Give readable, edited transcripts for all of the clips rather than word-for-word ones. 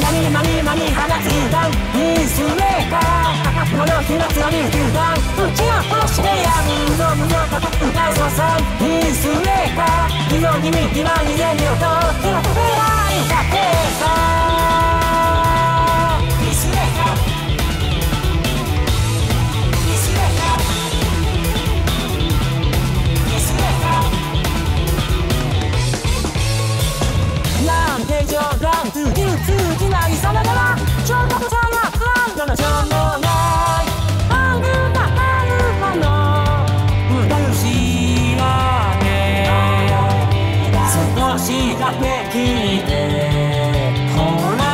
まにまに放つ油断ピースメーカーこの日の強み油断打ち落としてやるの無料高く歌うそさんピースメーカー非常に右はに全量と手の飛べないだけさピースメーカーピースメーカーピースメーカーなんて冗談通じないさながらちょっとさがあんたのしょうもないあるなあるもの歌うしらね少しだけ聞いてほら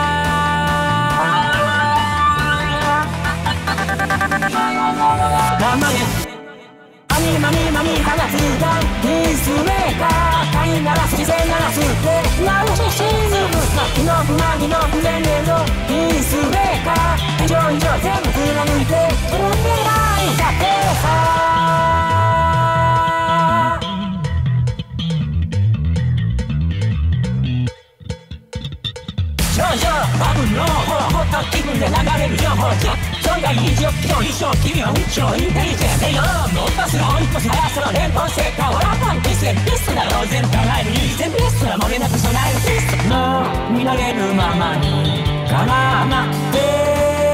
頑張れまにまに放つ油断ピースメーカー飼いならす視線ならすって直し沈む先の不満の不全面のピースメーカー以上全部貫いてその未来だけさ少々バブルのほっと気分で流れる情報じゃそれがいい状況一生君は超インテリジェントよもっとスローに越し速さの連邦成果をラパンピスベストなローゼン考えるに全ベストな漏れなく備えるテストもう見られるままにかなわなって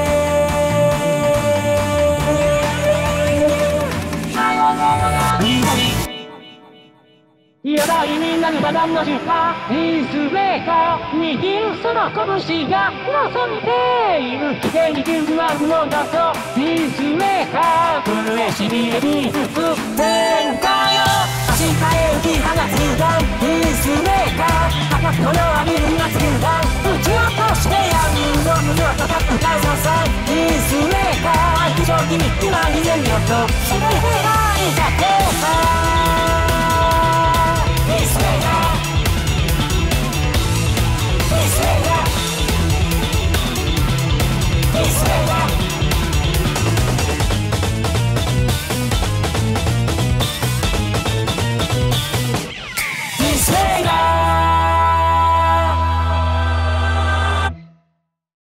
やばいみんなのバダンの出荷ピースメーカー握るその拳が望んでいる手に9万のだとピースメーカー震えしびれに吹く天下よ足換え浮き放つ油断ピースメーカー高くこの浴びるになつ油断打ち落としてやるの無料高く買うのさピースメーカー非常に今に全力とそれぐらいだけさ